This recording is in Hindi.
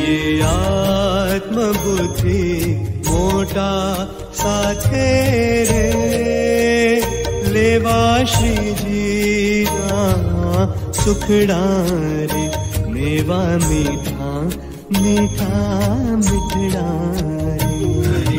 ये आत्म बुद्धि मोटा साथे रे लेवा श्री जी ना सुखड़ा रे मेवा मीठा मीठा मिठड़ा रे।